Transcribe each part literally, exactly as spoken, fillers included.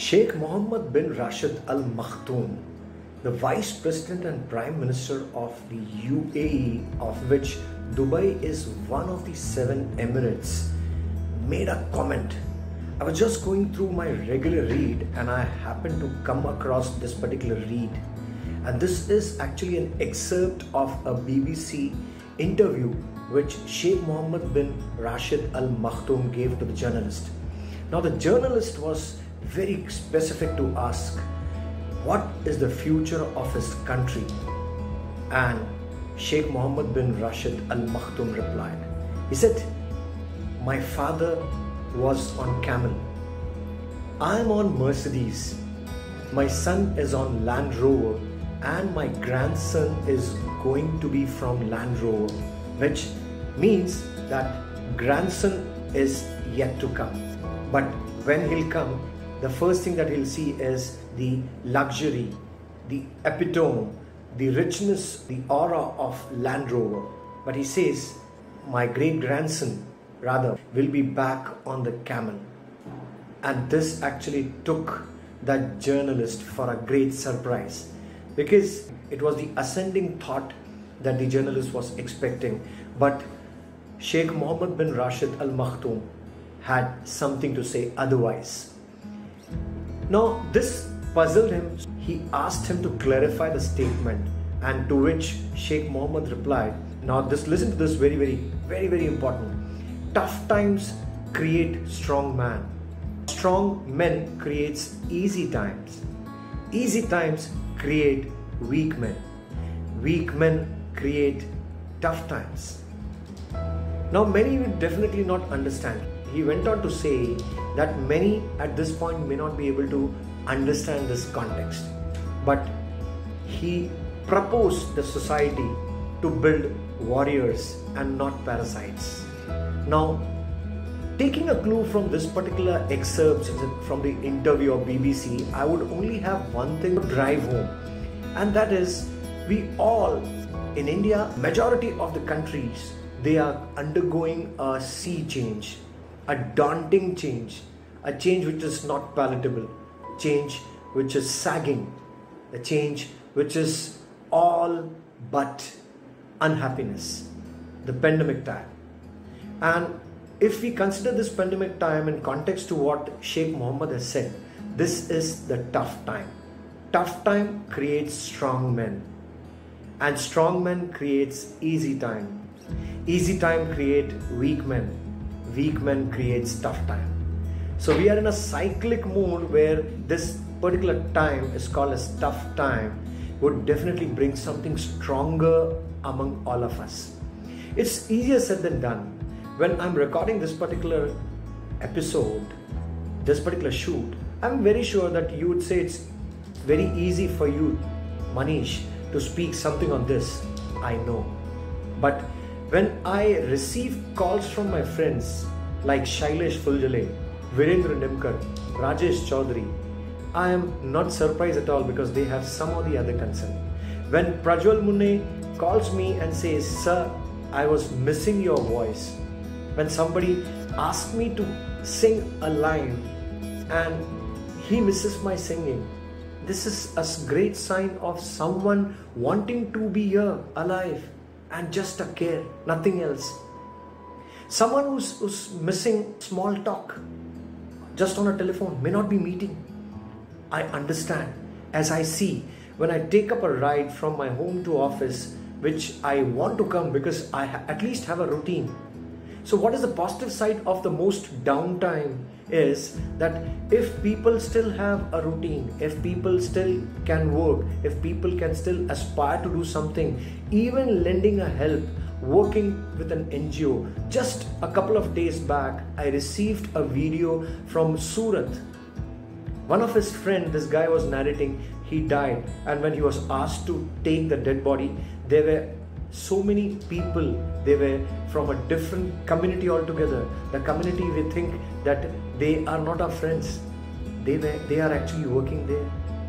Sheikh Mohammed bin Rashid Al Maktoum, the Vice President and Prime Minister of the U A E, of which Dubai is one of the seven Emirates, made a comment. I was just going through my regular read and I happened to come across this particular read. And this is actually an excerpt of a B B C interview which Sheikh Mohammed bin Rashid Al Maktoum gave to the journalist. Now the journalist was very specific to ask what is the future of his country, and Sheikh Mohammed bin Rashid Al Maktoum replied. He said, "My father was on camel, I am on Mercedes, my son is on Land Rover, and my grandson is going to be from Land Rover," which means that grandson is yet to come. But when he'll come, the first thing that he'll see is the luxury, the epitome, the richness, the aura of Land Rover. But he says, my great grandson rather will be back on the camel. And this actually took that journalist for a great surprise, because it was the ascending thought that the journalist was expecting. But Sheikh Mohammed bin Rashid Al Maktoum had something to say otherwise. Now this puzzled him. He asked him to clarify the statement, and to which Sheikh Mohammed replied, now this, listen to this, very very very very important. Tough times create strong man. Strong men creates easy times. Easy times create weak men. Weak men create tough times. Now many will definitely not understand. He went on to say that many at this point may not be able to understand this context, but he proposed the society to build warriors and not parasites. Now, taking a clue from this particular excerpt from the interview of B B C, I would only have one thing to drive home, and that is, we all in India, majority of the countries, they are undergoing a sea change, a daunting change, a change which is not palatable, change which is sagging, a change which is all but unhappiness, the pandemic time. And if we consider this pandemic time in context to what Sheikh Mohammed has said, this is the tough time. Tough time creates strong men, and strong men creates easy time. Easy time create weak men. Weak men creates tough time. So we are in a cyclic mode where this particular time is called as tough time, would definitely bring something stronger among all of us. It's easier said than done. When I'm recording this particular episode, this particular shoot, I'm very sure that you would say it's very easy for you, Manish, to speak something on this. I know. But when I receive calls from my friends like Shailesh Fuljale, Virendra Nimkar, Rajesh Chaudhary, I am not surprised at all, because they have some or the other concern. When Prajwal Munne calls me and says, "Sir, I was missing your voice." When somebody asks me to sing a line and he misses my singing, this is a great sign of someone wanting to be here, alive, and just a care, nothing else. Someone who's, who's missing small talk, just on a telephone, may not be meeting. I understand, as I see when I take up a ride from my home to office, which I want to come because I ha- at least have a routine. So what is the positive side of the most downtime is that if people still have a routine, if people still can work, if people can still aspire to do something, even lending a help, working with an N G O. Just a couple of days back, I received a video from Surat. One of his friends, this guy was narrating, he died, and when he was asked to take the dead body, there were so many people, they were from a different community altogether. The community, we think that they are not our friends. They were, they are actually working there.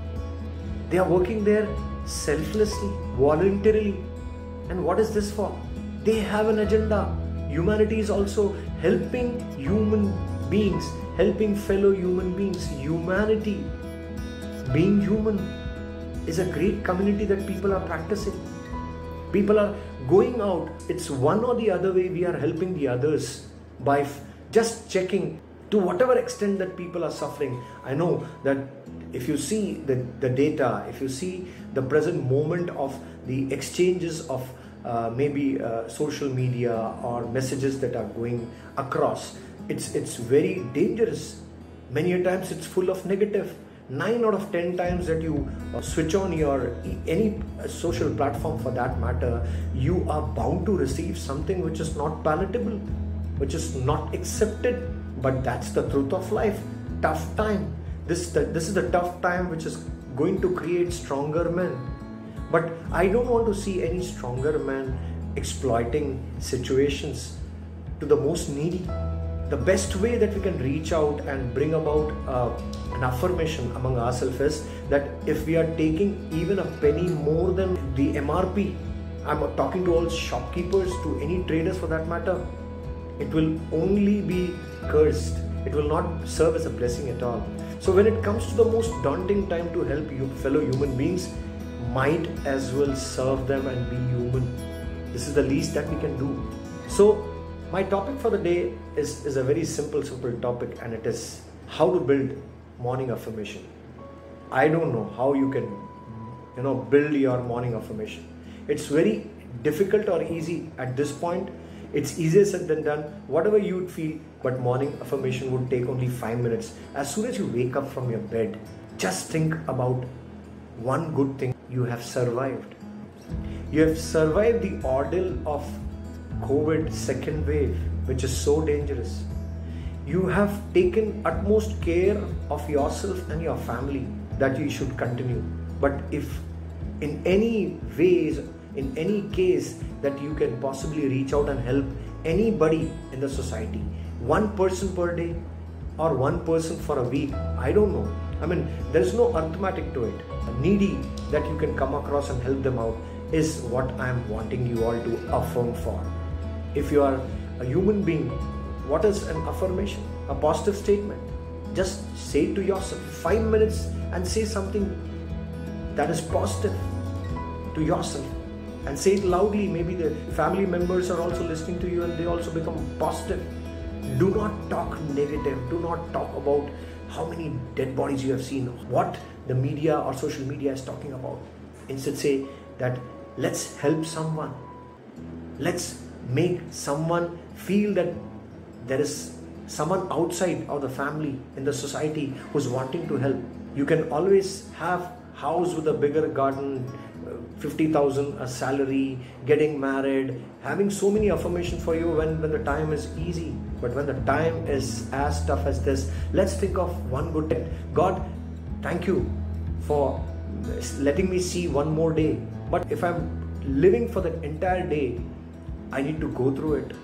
They are working there selflessly, voluntarily. And what is this for? They have an agenda. Humanity is also helping human beings, helping fellow human beings. Humanity, being human, is a great community that people are practicing. People are going out. It's one or the other way we are helping the others by f- just checking to whatever extent that people are suffering. I know that if you see the, the data, if you see the present moment of the exchanges of uh, maybe uh, social media or messages that are going across, it's it's very dangerous. Many a times it's full of negative. Nine out of ten times that you uh, switch on your any social platform for that matter, you are bound to receive something which is not palatable, which is not accepted. But that's the truth of life. Tough time. This the, this is the tough time which is going to create stronger men. But I don't want to see any stronger men exploiting situations to the most needy. The best way that we can reach out and bring about uh, an affirmation among ourselves is that if we are taking even a penny more than the M R P, I'm talking to all shopkeepers, to any traders for that matter, it will only be cursed. It will not serve as a blessing at all. So when it comes to the most daunting time to help you fellow human beings, might as well serve them and be human. This is the least that we can do. So my topic for the day is, is a very simple, simple topic, and it is how to build morning affirmation. I don't know how you can, you know, build your morning affirmation. It's very difficult or easy at this point. It's easier said than done. Whatever you would feel, but morning affirmation would take only five minutes. As soon as you wake up from your bed, just think about one good thing. You have survived. You have survived the ordeal of COVID second wave, which is so dangerous. You have taken utmost care of yourself and your family, that you should continue. But if in any ways, in any case that you can possibly reach out and help anybody in the society, one person per day or one person for a week, I don't know. I mean, there is no arithmetic to it. A needy that you can come across and help them out is what I am wanting you all to affirm for. If you are a human being, what is an affirmation? A positive statement. Just say to yourself, five minutes and say something that is positive to yourself. And say it loudly. Maybe the family members are also listening to you and they also become positive. Do not talk negative. Do not talk about how many dead bodies you have seen, what the media or social media is talking about. Instead, say that let's help someone. Let's make someone feel that there is someone outside of the family in the society who's wanting to help. You can always have house with a bigger garden, fifty thousand a salary, getting married, having so many affirmations for you when, when the time is easy. But when the time is as tough as this, let's think of one good thing. God, thank you for letting me see one more day. But if I'm living for the entire day, I need to go through it.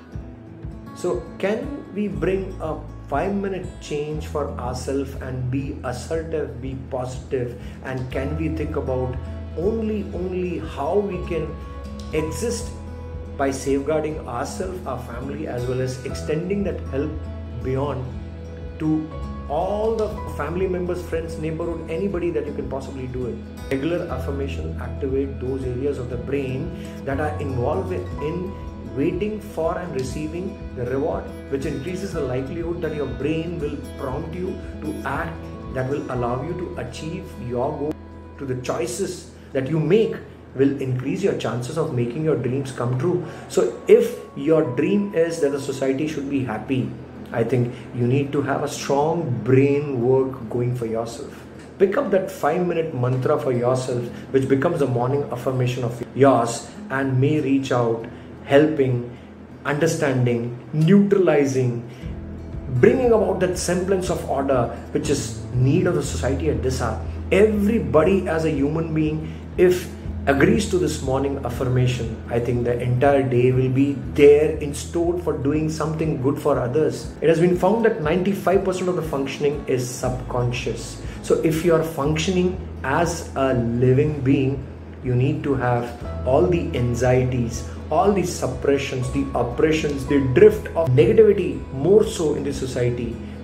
So can we bring a five minute change for ourselves and be assertive, be positive, and can we think about only only how we can exist by safeguarding ourselves, our family, as well as extending that help beyond to all the family members, friends, neighborhood, anybody that you can possibly do it. Regular affirmation activate those areas of the brain that are involved in waiting for and receiving the reward, which increases the likelihood that your brain will prompt you to act, that will allow you to achieve your goal. To the choices that you make will increase your chances of making your dreams come true. So if your dream is that the society should be happy, I think you need to have a strong brain work going for yourself. Pick up that five minute mantra for yourself, which becomes the morning affirmation of yours, and may reach out, helping, understanding, neutralizing, bringing about that semblance of order which is need of the society at this hour. Everybody as a human being, if agrees to this morning affirmation, I think the entire day will be there in store for doing something good for others. It has been found that ninety-five percent of the functioning is subconscious. So if you are functioning as a living being, you need to have all the anxieties, all the suppressions, the oppressions, the drift of negativity more so in the society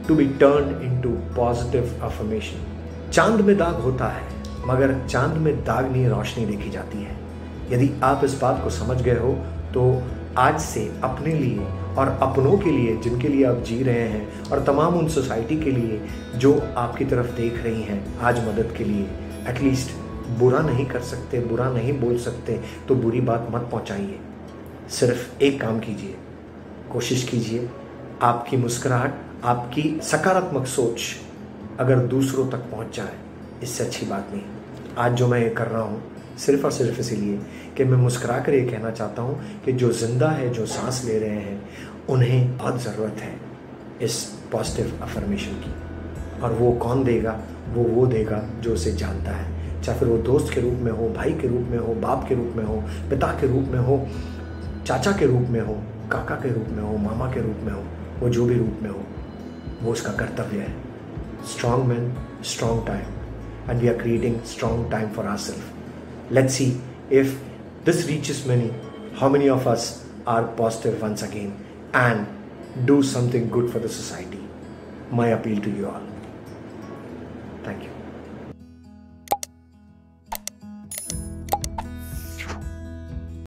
to be turned into positive affirmation. चांद में दाग होता है, मगर चांद में दाग नहीं रोशनी देखी जाती है। यदि आप इस बात को समझ गए हो तो आज से अपने लिए और अपनों के लिए जिनके लिए आप जी रहे हैं और तमाम उन सोसाइटी के लिए जो आपकी तरफ देख रही हैं आज मदद के लिए, एटलीस्ट बुरा नहीं कर सकते, बुरा नहीं बोल सकते तो बुरी बात मत पहुंचाइए। सिर्फ एक काम कीजिए, कोशिश कीजिए आपकी मुस्कुराहट, आपकी सकारात्मक सोच अगर दूसरों तक पहुंच जाए, इससे अच्छी बात नहीं। आज जो मैं ये कर रहा हूँ सिर्फ और सिर्फ इसीलिए कि मैं मुस्कुरा कर ये कहना चाहता हूँ कि जो जिंदा है, जो सांस ले रहे हैं, उन्हें बहुत ज़रूरत है इस पॉजिटिव अफर्मेशन की। और वो कौन देगा? वो वो देगा जो उसे जानता है, चाहे फिर वो दोस्त के रूप में हो, भाई के रूप में हो, बाप के रूप में हो, पिता के रूप में हो, चाचा के रूप में हो, काका के रूप में हो, मामा के रूप में हो, वो जो भी रूप में हो, वो उसका कर्तव्य है। Strong man, strong time, and we are creating strong time for ourselves. Let's see if this reaches many, how many of us are positive once again and do something good for the society. My appeal to you all. Thank you.